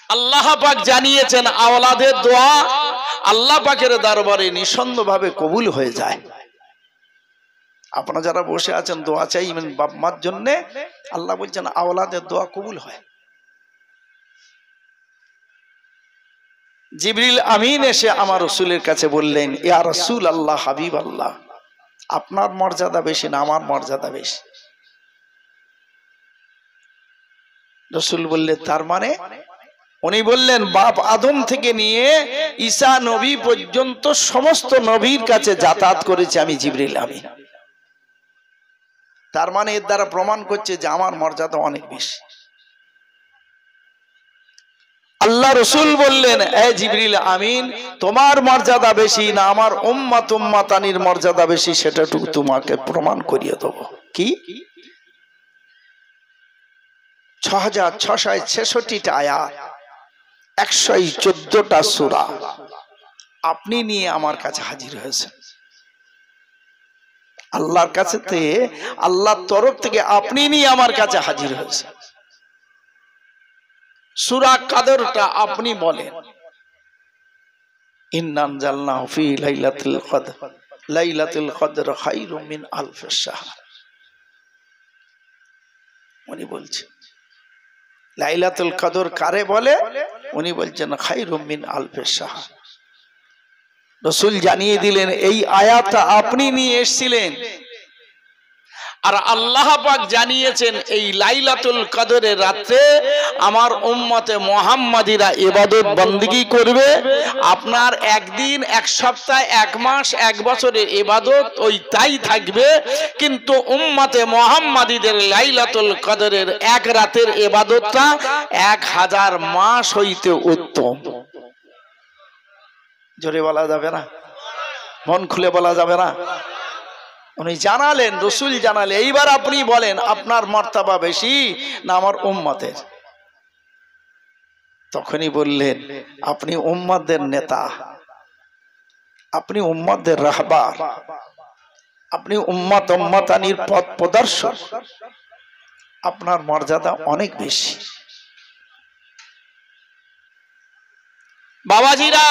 আল্লাহ পাক জানিয়েছেন আওলাদের দোয়া আল্লাহ পাকের দরবারে নিঃসন্দেহভাবে কবুল হয়ে যায়। আপনারা যারা বসে আছেন দোয়া চাইবেন বাপ মার জন্য, আল্লাহ বলছেন আওলাদের দোয়া কবুল হয়। জিবরিল আমিন এসে আমার রাসূলের কাছে বললেন, ইয়া রাসূল আল্লাহ, হাবিব আল্লাহ, আপনার মর্যাদা বেশি না আমার মর্যাদা বেশি? রাসূল বললেন তার মানে? উনি বললেন বাপ আদম থেকে নিয়ে ঈসা নবী পর্যন্ত সমস্ত নবীর কাছে যাতায়াত করেছে আমি জিবরিল আমিন। তার মানে এর দ্বারা প্রমাণ করছে যে আমার মর্যাদা অনেক বেশি। আল্লাহ রাসূল বললেন, এ জিবরিল আমিন, তোমার মর্যাদা বেশি না আমার উম্মত উম্মাতানির মর্যাদা বেশি সেটাটুকু তোমাকে প্রমাণ করিয়ে দেব। কি? 6666টা আয়াত, 114টা সূরা আপনি নিয়ে আমার কাছে হাজির হয়েছেন। আল্লাহর কাছে থেকে, আল্লাহর তরফ থেকে আপনি নিয়ে আমার কাছে হাজির হয়েছেন। সূরা কদরটা আপনি বলেন, ইন্না আনজালনাহু ফি লাইলাতুল কদর, লাইলাতুল কদর খায়রুম মিন আলফিশ শাহর। উনি বলছেন লাইলাতুল কদর কারে বলে? উনি বলছেন খায়রুম মিন আলফিশ শাহর। রাসূল জানিয়ে দিলেন এই আয়াতটা আপনি নিয়ে এসেছিলেন, আর আল্লাহ পাক জানিয়েছেন এই লাইলাতুল কদরের রাতে আমার উম্মতে মুহাম্মাদিরা ইবাদত বندگی করবে। আপনার একদিন, এক সপ্তাহ, এক মাস, এক বছরের ইবাদত ওই তাই থাকবে, কিন্তু উম্মতে মুহাম্মাদিদের লাইলাতুল কদরের এক রাতের ইবাদতটা 1000 মাস হইতে উত্তম। জোরে বলা যাবে না? মন খুলে বলা যাবে না? উনি জানালেন, রাসূল জানালেন, এইবার আপনি বলেন আপনার মর্তবা বেশি না আমার উম্মতের? তখনই বললেন আপনি উম্মতদের নেতা, আপনি উম্মতদের রাহবার, আপনি উম্মত উম্মতানির পথ প্রদর্শক, আপনার মর্যাদা অনেক বেশি। বাবাজিরা,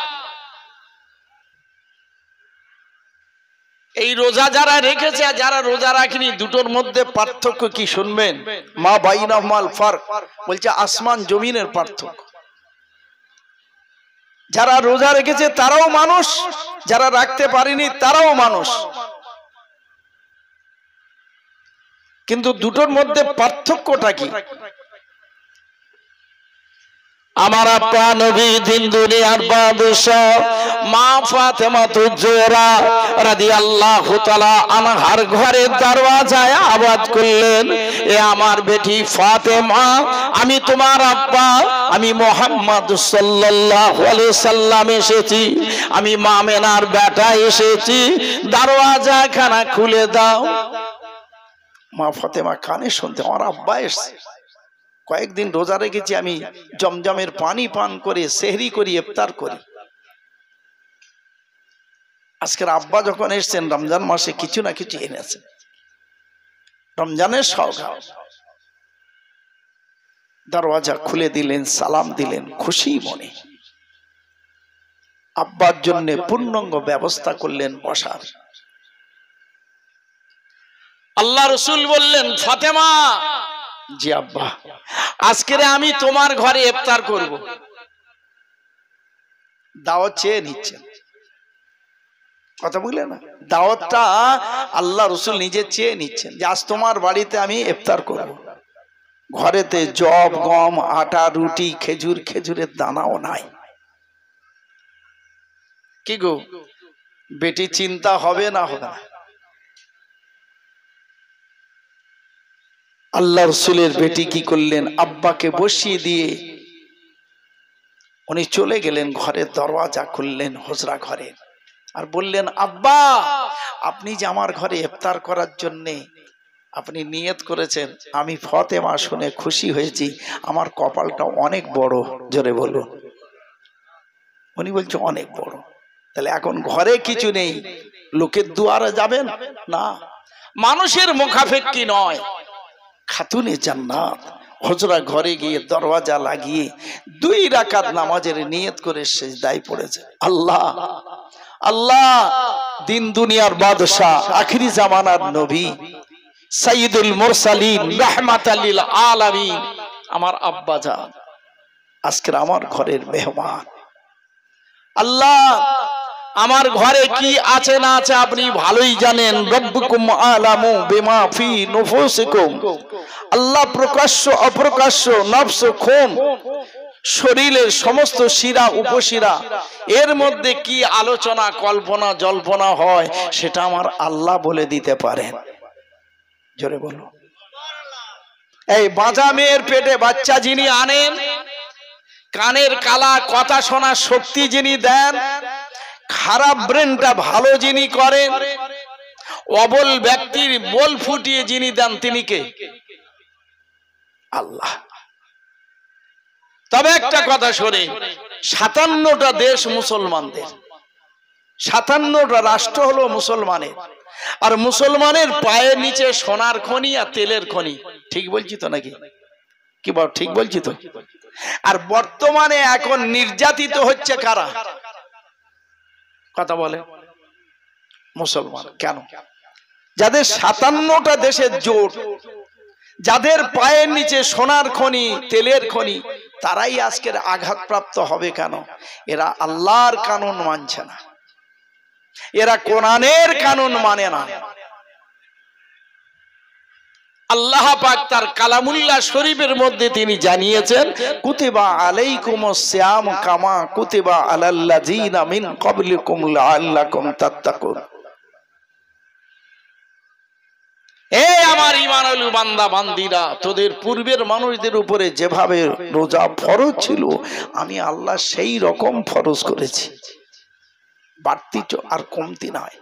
এই রোজা যারা রেখেছে আর যারা রোজা রাখেনি দুটোর মধ্যে পার্থক্য কি শুনবেন? মা বাইনাহুমাল ফারক, বলছে আসমান জমিনের পার্থক্য। যারা রোজা রেখেছে তারাও মানুষ, যারা রাখতে পারেনি তারাও মানুষ, কিন্তু দুটোর মধ্যে পার্থক্যটা কি? আমার আপা নবী দিন দুনিয়ার বাদশাহ মা ফাতেমা তুজোরা রাদিয়াল্লাহু তাআলা আনহার ঘরের দরওয়াজায় আওয়াজ করলেন, এ আমার বেটি ফাতেমা, আমি তোমার আব্বা, আমি মুহাম্মদ সাল্লাল্লাহু আলাইহি সাল্লাম এসেছি, আমি মামেনার বেটা এসেছি, দরওয়াজা খানা খুলে দাও। মা ফাতেমা কানে শুনতে, আমার আব্বা এসেছে, কয়েকদিন রোজা রেখেছি, আমি জমজমের পানি পান করে সেহরি করি, ইফতার করি, আজকের আব্বা যখন এসেছেন রমজান মাসে কিছু না কিছু এনেছেন, রমজানের সওগাত। দরওয়াজা খুলে দিলেন, সালাম দিলেন, খুশি মনে আব্বার জন্য পূর্ণাঙ্গ ব্যবস্থা করলেন বসার। আল্লাহ রাসূল বললেন, ফাতেমা, জি আব্বা, আজকে আমি তোমার ঘরে ইফতার করব। দাওয়াত চেয়ে নিচ্ছেন, কথা বুঝলেন না? দাওয়াতটা আল্লাহ রাসূল নিজে চেয়ে নিচ্ছেন যে আজ তোমার বাড়িতে আমি ইফতার করব। ঘরেতে জব, গম, আটা, রুটি, খেজুর, খেজুরের দানাও নাই। কি গো বেটি, চিন্তা হবে না হবে না? আল্লাহ রাসূলের বেটি কি করলেন, আব্বাকে বসিয়ে দিয়ে উনি চলে গেলেন, ঘরের দরওয়াজা খুললেন, হুজরা ঘরে, আর বললেন, আব্বা, আপনি যে আমার ঘরে ইফতার করার জন্য আপনি নিয়ত করেছেন, আমি ফাতেমা শুনে খুশি হয়েছি, আমার কপালটা অনেক বড়। জোরে বলুন। উনি বলছে অনেক বড়। তাহলে এখন ঘরে কিছু নেই, লোকের দুয়ারে যাবেন না, মানুষের মুখাপেক্ষী নয়, খাতুনে জান্নাত হুজরা ঘরে গিয়ে দরওয়াজা লাগিয়ে 2 রাকাত নামাজের নিয়ত করে সিজদায় পড়েছে। আল্লাহ আল্লাহ, দিন দুনিয়ার বাদশা, আখিরি জামানার নবী, সাইয়্যিদুল মুরসালিন, রাহমাতাল লিল আলামিন, আমার আব্বা জান আজকে আমার ঘরের মেহমান। আল্লাহ, আমার ঘরে কি আছে না আছে আপনি ভালোই জানেন। রব্বুকুম আলামু বিমা ফি নুফুসিকুম। আল্লাহ প্রকাশ্য অপ্রকাশ্য, নফস খুন, শরীরের সমস্ত শিরা উপশিরা, এর মধ্যে কি আলোচনা কল্পনা জল্পনা হয় সেটা আমার আল্লাহ বলে দিতে পারেন। জোরে বলো। এই বাঁচা মেয়ের পেটে বাচ্চা যিনি আনেন, কানের কালা কথা শোনার শক্তি যিনি দেন, খারাপ ব্রেনটা ভালো যিনি করেন, অবল ব্যক্তির বল ফুটিয়ে যিনি দেন, তিনি কে? আল্লাহ। তবে একটা কথা শোনে, 57টা দেশ মুসলমানদের, 57টা রাষ্ট্র হলো মুসলমানের, আর মুসলমানের পায়ের নিচে সোনার খনি আর তেলের খনি। ঠিক বলছি তো নাকি? কি বল, ঠিক বলছি তো? আর বর্তমানে এখন নির্যাতিত হচ্ছে কারা? কথা বলে মুসলমান। কেন? যাদের 57টা দেশের জোট, যাদের পায়ের নিচে সোনার খনি তেলের খনি, তারাই আজকের আঘাতপ্রাপ্ত হবে। কেন? এরা আল্লাহর কানুন মানছে না, এরা কোরআনের কানুন মানে না। আল্লাহ পাক তার কালামুল্লাহ শরীফের মধ্যে তিনি জানিয়েছেন, কুতিবা আলাইকুমুস সিয়াম কামা কুতিবা আলাল্লাযিনা মিন ক্বাবলিকুম লাআল্লাকুম তাত্তাকুন। এ আমার ঈমানুল বান্দা বান্দিরা, তোদের পূর্বের মানুষদের উপরে যেভাবে রোজা ফরজ ছিল, আমি আল্লাহ সেই রকম ফরজ করেছি, বাড়তি আর কমতি নয়।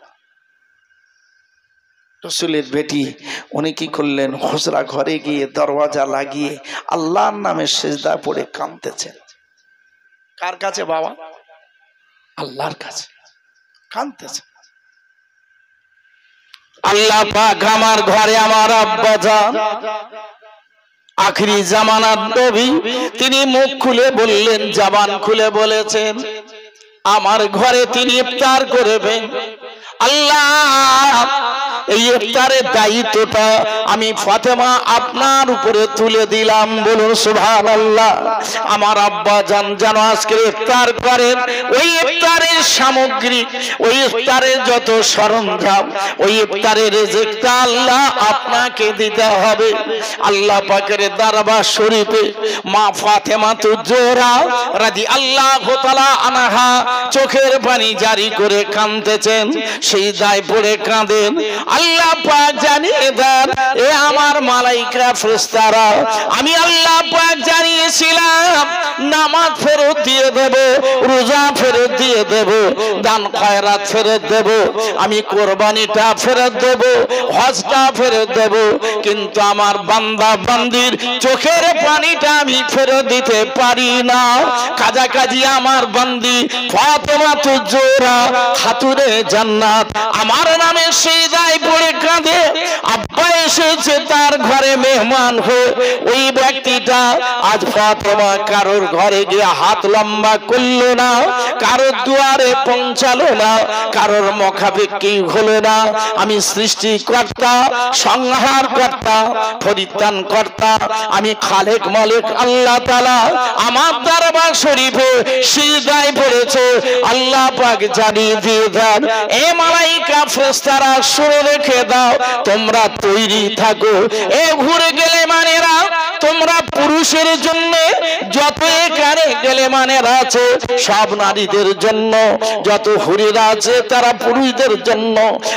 রসুলের বেটি উনি কি করলেন? হুজরা ঘরে গিয়ে দরওয়াজা লাগিয়ে আল্লাহর নামে সিজদা পড়ে কাঁদতেছেন। কার কাছে বাবা? আল্লাহর কাছে কাঁদতেছেন। আল্লাহ পাক আমার ঘরে আমার আব্বা জান, আখিরি জামানার নবী, তিনি মুখ খুলে বললেন, জবান খুলে বলেছেন, আমার ঘরে তিনি ইফতার করবেন। আল্লাহ, এই ইফতারের দায়িত্বটা আমি ফাতেমা আপনার উপরে তুলে দিলাম। বলুন সুবহানাল্লাহ। আমার আব্বা জান যেন আজকে ইফতার করেন, ওই ইফতারের সামগ্রী, ওই ইফতারের যত সরঞ্জাম, ওই ইফতারের রিজিকটা আল্লাহ আপনাকে দিতে হবে। আল্লাহ পাকের দরবার শরীফে মা ফাতেমা তুজোরা রাদিয়াল্লাহু তাআলা আনহা চোখের পানি জারি করে কাঁদতেছেন, সিজদায় পড়ে কাঁদেন। আল্লাহ পাক জানিয়ে দেন, এ আমার মালাইকা ফেরেশতারা, আমি আল্লাহ পাক জানিয়েছিলাম নামাজ ফেরত দিয়ে দেব, রোজা ফেরত দিয়ে দেব, দান খয়রাত ফেরত দেব, আমি কোরবানিটা ফেরত দেব, হজটা ফেরত দেব, কিন্তু আমার বান্দা বান্দির চোখের পানিটা আমি ফেরত দিতে পারি না। কাজাকাজি আমার বান্দি ফাতেমা তুজোরা খাতুনে জান্নাত আমার নামে সিজদায় পড়ে কাঁদে। আব্বা এসেছে তার ঘরে মেহমান হয়ে, ওই ব্যক্তিটা আজ ফাতেমা কারোর ঘরে গিয়ে হাত লম্বা করলো না, কারোর দুয়ারে পৌঁছালো না, কারোর মুখাপেক্ষী হলো না। আমি সৃষ্টিকর্তা, সংহারকর্তা, পরিত্রাণ কর্তা, আমি খালেক মালিক আল্লাহ তাআলা আমার দরবার শরীফে সিজদায় পড়েছে। আল্লাহ পাক জানিয়ে দিয়ে দেন, এ মালাইকা ফেরেশতারা শুনে রেখে দাও, তোমরা তৈরি থাকো। এ ঘুরে গেলে মানেরা, তোমরা পুরুষের জন্য যত এখানে গেলে মানেরা আছে সব নারীদের জন্য, যত হুরিরা আছে তারা পুরুষদের জন্য।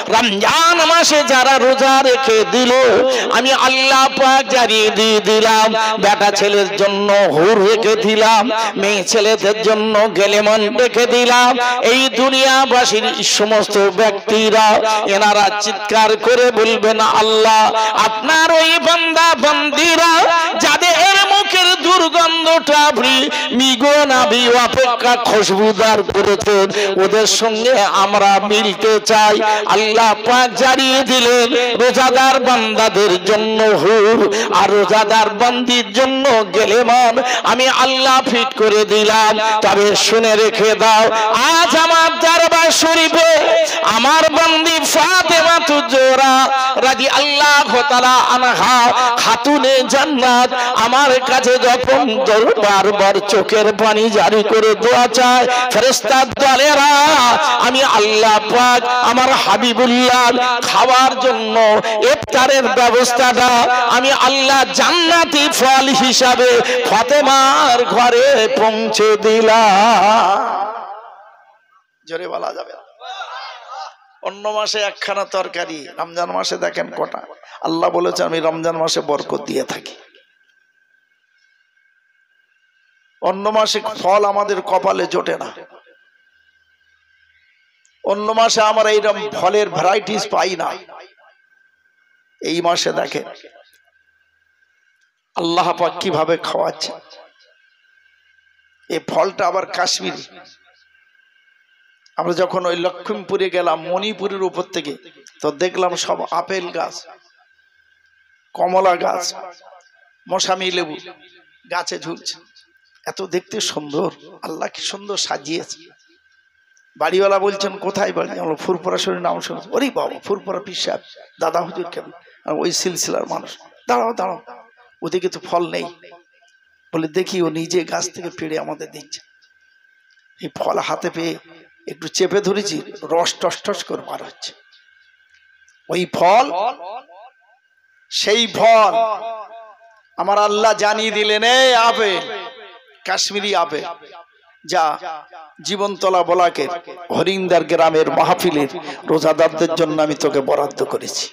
রমজান মাসে যারা রোজা রেখে দিল, আমি আল্লাহ পাক জানিয়ে দিয়ে দিলাম, বেটা ছেলের জন্য হুর রেখে দিলাম, মেয়ে ছেলেদের জন্য গেলেমান রেখে দিলাম। এই দুনিয়াবাসীর সমস্ত ব্যক্তিরা এনারা চিৎকার করে বলবেন, আল্লাহ আপনার ওই বান্দা বান্দিরা যাদের মুখের দুর্গন্ধটা মৃগো নাভি অপেক্ষা খুশবুদার করেছেন, ওদের সঙ্গে আমরা মিলতে চাই। আল্লাহ পাক জানিয়ে দিলেন রোজাদার বান্দাদের জন্য হুর আর রোজাদার বান্দির জন্য গেলেমান আমি আল্লাহ ফিট করে দিলাম। তবে শুনে রেখে দাও, আজ আমার দরবার শরীফে আমার বান্দি ফাতেমা তুজোরা রাদিয়াল্লাহু তাআলা আনহা খাতুনে জান্নাত আমার কাছে যখন বারবার চোখের পানি জারি করে দোয়া চায়, ফেরেশতার দলেরা আমি আল্লাহ পাক আমার হাবিবুল্লাহ খাওয়ার জন্য ইফতারের ব্যবস্থাটা আমি আল্লাহ জান্নাতি ফল হিসাবে ফাতেমার ঘরে পৌঁছে দিলাম। জোরে বলা যাবে না? অন্য মাসে একখানা তরকারি, রমজান মাসে দেখেন কটা। আল্লাহ বলেছে আমি রমজান মাসে বরকত দিয়ে থাকি। অন্য মাসে ফল আমাদের কপালে জোটে না, অন্য মাসে আমরা এইরকম ফলের ভ্যারাইটিস পাই না। এই মাসে দেখেন আল্লাহ পাক কিভাবে খাওয়াচ্ছে। এই ফলটা আবার কাশ্মীরি। আমরা যখন ওই লক্ষ্মীপুরে গেলাম মণিপুরের উপর থেকে, তো দেখলাম সব আপেল গাছ, কমলা গাছ, মৌসামি লেবু গাছে ঝুলছে। এত দেখতে সুন্দর, আল্লাহ কি সুন্দর সাজিয়েছে। বাড়িওয়ালা বলছেন কোথায় বাড়ি? আমরা ফুরপুরা শরীর নাম শুনছি। ওরে বাবা, ফুরপুরা পীর সাহেব দাদা হুজুর কেন? ওই সিলসিলার মানুষ। দাঁড়াও দাঁড়াও, ওদিকে তো ফল নেই। বলে দেখি, ও নিজে গাছ থেকে পেড়ে আমাদের দিচ্ছে। এই ফল হাতে পেয়ে একটু চেপে ধরেছি, রস টস টস করে বার হচ্ছে। ওই ফল, সেই ফল আমার আল্লাহ জানিয়ে দিলেন, এই আপেল, কাশ্মীরি আপেল, যা জীবনতলা বলাকে হরিন্দার গ্রামের মাহফিলের রোজাদারদের জন্য আমি তোকে বরাদ্দ করেছি।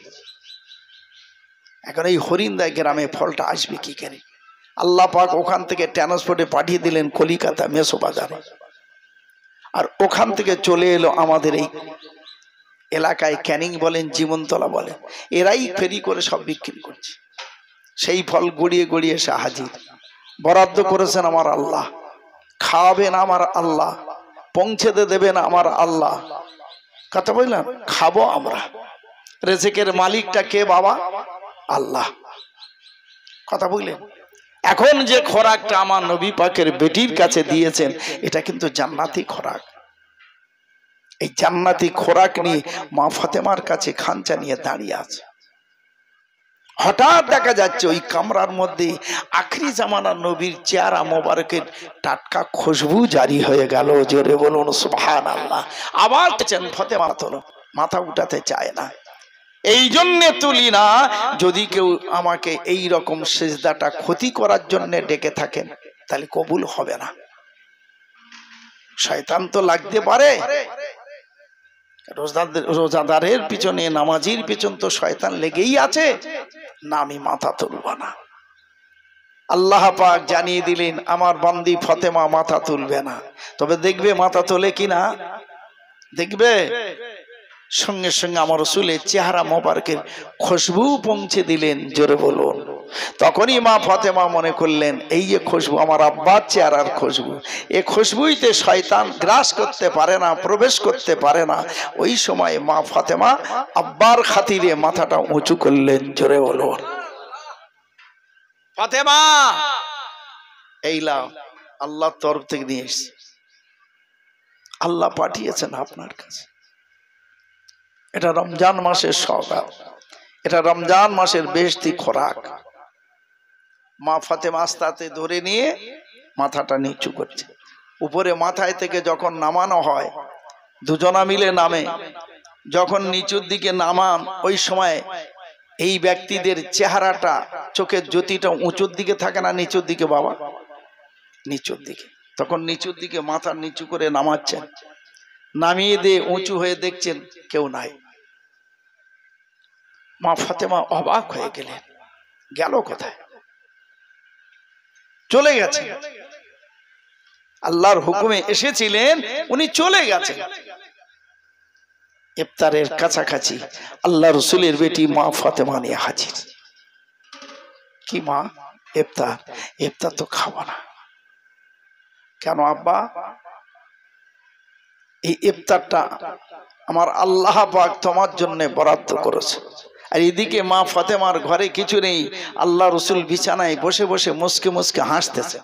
এখন এই হরিন্দার গ্রামে ফলটা আসবে কি করে? আল্লাহ পাক ওখান থেকে ট্রান্সপোর্টে পাঠিয়ে দিলেন কলিকাতা মেসো বাজারে, আর ওখান থেকে চলে এলো আমাদের এই এলাকায়, ক্যানিং বলেন জীবনতলা বলেন, এরাই ফেরি করে সব বিক্রি করছে। সেই ফল গড়িয়ে গড়িয়ে এসে হাজির। বরাদ্দ করেছেন আমার আল্লাহ, খাওয়াবেন আমার আল্লাহ, পৌঁছে দেবেন আমার আল্লাহ। কথা বললাম, খাবো আমরা। রেজেকের মালিকটা কে বাবা? আল্লাহ। কথা বললেন। এখন যে খোরাকটা আমার নবী পাকের বেটির কাছে দিয়েছেন, এটা কিন্তু জান্নাতি খোরাক। এই জান্নাতি খোরাক নিয়ে মা ফাতেমার কাছে খানচা নিয়ে দাঁড়িয়ে আছে। হঠাৎ দেখা যাচ্ছে ওই কামরার মধ্যে আখরি জামানার নবীর চেহারা মোবারকের টাটকা খুশবু জারি হয়ে গেল। জোরে বলুন সুবহানাল্লাহ। আবার ফাতেমা তোলো, মাথা উঠাতে চায় না। এই জন্য তুলি না, যদি কেউ আমাকে এই রকম সিজদাটা ক্ষতি করার জন্য ডেকে থাকেন তাহলে কবুল হবে না। শয়তান তো লাগতে পারে, রোজাদারের পিছনে, নামাজির পিছন তো শয়তান লেগেই আছে না, আমি মাথা তুলব না। আল্লাহ পাক জানিয়ে দিলেন আমার বান্দি ফাতেমা মাথা তুলবে না। তবে দেখবে মাথা তোলে কিনা, দেখবে। সঙ্গে সঙ্গে আমার রাসূলের চেহারা মোবারকের খুশবু পৌঁছে দিলেন। জোরে বলুন। তখনই মা ফাতেমা মনে করলেন, এই যে খুশবু আমার আব্বার চেহারার খুশবু, এই খুশবুইতে শয়তান গ্রাস করতে পারে না, প্রবেশ করতে পারে না। ওই সময় মা ফাতেমা আব্বার খাতিরে মাথাটা উঁচু করলেন। জোরে বলুন। ফাতেমা, এই লাও, আল্লাহর তরফ থেকে নিয়ে এসেছি, আল্লাহ পাঠিয়েছেন আপনার কাছে। এটা রমজান মাসের সওগাত, এটা রমজান মাসের বেহেশতি খোরাক। মা ফাতেমা আস্তে ধরে নিয়ে মাথাটা নিচু করছে। উপরে মাথায় থেকে যখন নামানো হয়, দুজনা মিলে নামে, যখন নিচুর দিকে নামান, ওই সময় এই ব্যক্তিদের চেহারাটা, চোখের জ্যোতিটা উঁচুর দিকে থাকে না নিচুর দিকে বাবা? নিচুর দিকে। তখন নিচুর দিকে মাথা নিচু করে নামাচ্ছেন, নামিয়ে দিয়ে উঁচু হয়ে দেখছেন কেউ নাই। মা ফাতেমা অবাক হয়ে গেলেন, গেল কোথায়? চলে গেছে। আল্লাহর হুকুমে এসেছিলেন, উনি চলে গেছেন। ইফতারের কাছাকাছি আল্লাহ রাসূলের বেটি মা ফাতেমা নিয়ে হাজির। কি মা? ইফতার, ইফতার তো খাবো না। কেন আব্বা? এই ইফতারটা আমার আল্লাহ পাক তোমার জন্য বরাদ্দ করেছে। আর এদিকে মা ফাতেমার ঘরে কিছু নেই, আল্লাহ রসুল বিছানায় বসে বসে মুসকে মুসকে হাসতেছে।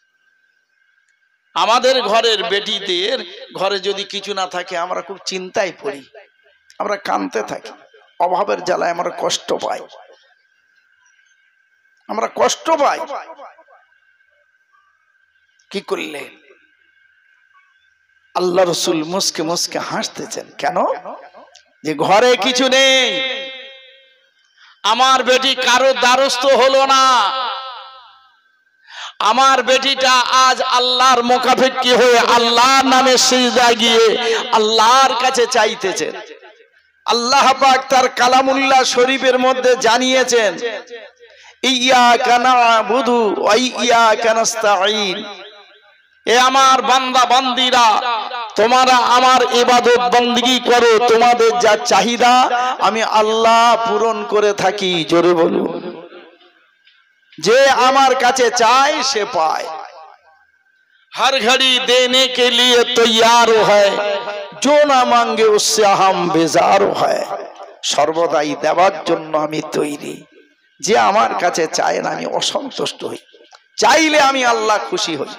আমাদের ঘরের বেটিদের ঘরে যদি কিছু না থাকে আমরা খুব চিন্তায় পড়ি, আমরা কাঁদতে থাকি, অভাবের জ্বালায় আমরা কষ্ট পাই, আমরা কষ্ট পাই। কি করলে? আল্লাহ রসুল মুসকে মুসকে হাসতেছেন। কেন? যে ঘরে কিছু নেই, আমার বেটি কারো দ্বারস্থ হলো না, আমার বেটিটা আজ আল্লাহর মোকাফেক্ষী হয়ে আল্লাহর নামে সিজদা গিয়ে আল্লাহর কাছে চাইতেছেন। আল্লাহ পাক তার কালামুল্লাহ শরীফের মধ্যে জানিয়েছেন, ইয়াকা না'বুদু ওয়া ইয়াকা নাস্তাঈন। এ আমার বান্দা বান্দিরা, তোমরা আমার ইবাদত বندگی করো, তোমাদের যা চাহিদা আমি আল্লাহ পূরণ করে থাকি। জোরে বলুন। যে আমার কাছে চায় সে পায়, हर घड़ी देने के लिए तैयार है, जो ना मांगे उससे हम बेजार है। সর্বদাই দেওয়ার জন্য আমি তৈরি। যে আমার কাছে চায় না আমি অসন্তুষ্ট হই, চাইলে আমি আল্লাহ খুশি হই।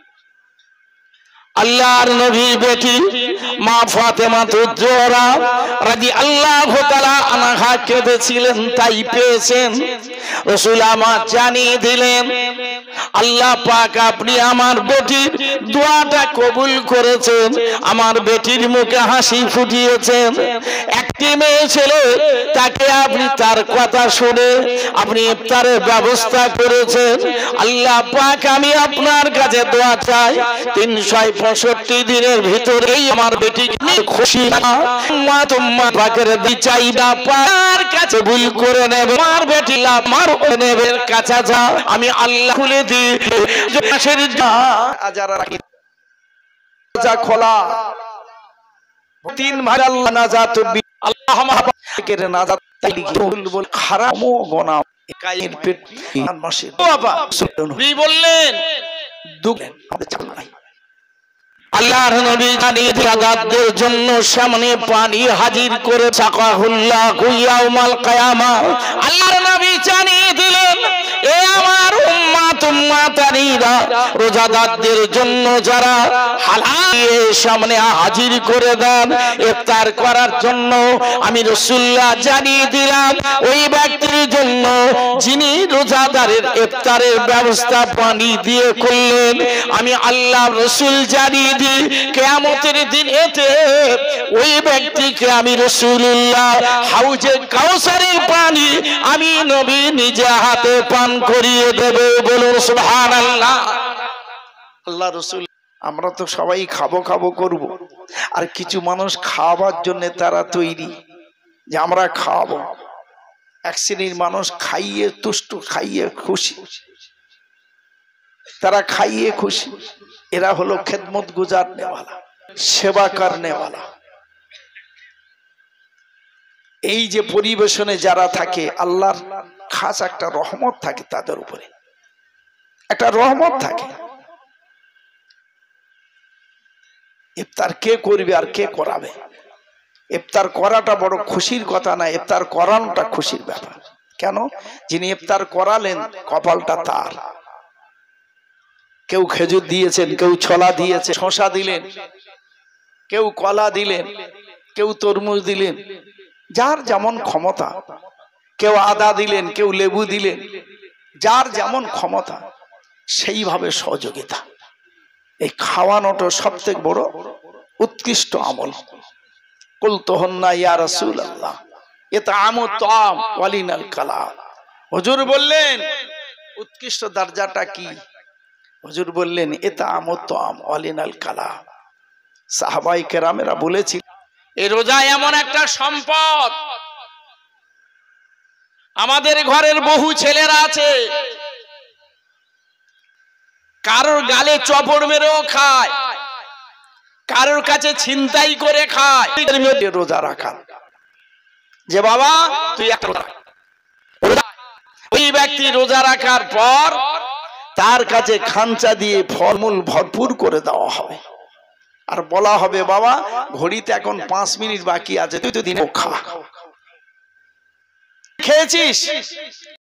আল্লাহর নবীর বেটি মা ফাতেমা তুজোহরা রাদিয়াল্লাহু তাআলা আনহা কেঁদেছিলেন, তাই পেয়েছেন। রাসূল আমার জানিয়ে দিলেন, আল্লাহ পাক আপনি আমার বেটির দোয়াটা কবুল করেছেন, আমার বেটির মুখে হাসি ফুটিয়েছেন। একটি মেয়ে ছেলে, তাকে আপনি তার কথা শুনে আপনি ইফতারের ব্যবস্থা করেছেন। আল্লাহ পাক আমি আপনার কাছে দোয়া চাই, 365 দিনের ভিতরেই আমার বেটিকে খুশি মা তোমার পাকের চাইদা পার কাছে ভুল করে নেবে, আমার বেটি আমার নেবের কাছে যা আমি আল্লাহ খুলে দিই। জোনাসের আজারা রাখি যা খোলা 3 ভাই আল্লাহ নাজাত আল্লাহ মাহবাকের নাজাত তাইলি বল খারাপ ও গোনা কায়ের পেট নসে বাবা নবী বললেন দুঃখ আমাদের চাল নাই। আল্লাহর নবী জানিয়ে দিলাদের জন্য সামনে পানি হাজির করে সাকাহুল্লাহু ইয়াউমাল কিয়ামা। আল্লাহর নবী জানিয়ে দিলেন, এ আমার উম্মত উম্মতানিরা, রোজাদারদের জন্য যারা হালাল সামনে হাজির করে দেন ইফতার করার জন্য, আমি রাসূলুল্লাহ জানিয়ে দিলাম ওই ব্যক্তির জন্য যিনি রোজাদারের ইফতারের ব্যবস্থা পানি দিয়ে করলেন, আমি আল্লাহ রাসূল জানিয়ে দিই কিয়ামতের দিন এতে ওই ব্যক্তিকে আমি রাসূলুল্লাহ হাউজে কাউসারের পানি আমি নবী নিজে হাতে পান করিয়ে দেব। বলুন সুবহানাল্লাহ। আল্লাহ রাসূল, আমরা তো সবাই খাবো খাবো করব, আর কিছু মানুষ খাওয়ার জন্য তারা তৈরি যে আমরা খাওয়াবো। এক শ্রেণীর মানুষ খাইয়ে তুষ্ট, খাইয়ে খুশি, তারা খাইয়ে খুশি। এরা হলো খেদমত গুজার নেওয়ালা, সেবা করনেওয়ালা। এই যে পরিবেশনে যারা থাকে, আল্লাহর খাস একটা রহমত থাকে তাদের উপরে, একটা রহমত থাকে। ইফতার কে করবে আর কে করাবে? ইফতার করাটা বড় খুশির কথা না, ইফতার করানোটা খুশির ব্যাপার। কেন? যিনি ইফতার করালেন কপালটা তার। কেউ খেজুর দিয়েছেন, কেউ ছোলা দিয়েছে, শসা দিলেন, কেউ কলা দিলেন, কেউ তরমুজ দিলেন, যার যেমন ক্ষমতা, কেউ আদা দিলেন, কেউ লেবু দিলেন, যার যেমন ক্ষমতা সেইভাবে সহযোগিতা। এই খাওয়ানোটা সবথেকে বড় উৎকৃষ্ট আমল। কুলতুহুন্না ইয়া রাসূলুল্লাহ ইতআমু তাআম ওয়ালিনাল কালাম। হুজুর বললেন উৎকৃষ্ট দরজাটা কি? হুজুর বললেন ইতআমু তাআম ওয়ালিনাল কালাম। সাহাবায়ে কেরামেরা বলেছিল, এই রোজা এমন একটা সম্পদ। আমাদের ঘরের বহু ছেলেরা আছে, কারোর গালে চপড় মেরেও খায়, কারোর কাছে ছিনতাই করে খায়। রোজা রাখা যে বাবা তুই একটা ওই ব্যক্তি রোজা রাখার পর তার কাছে খাঞ্চা দিয়ে ফলমূল ভরপুর করে দেওয়া হবে, আর বলা হবে বাবা ঘড়িতে এখন 5 মিনিট বাকি আছে, তুই তো দিনে খা। খেয়েছিস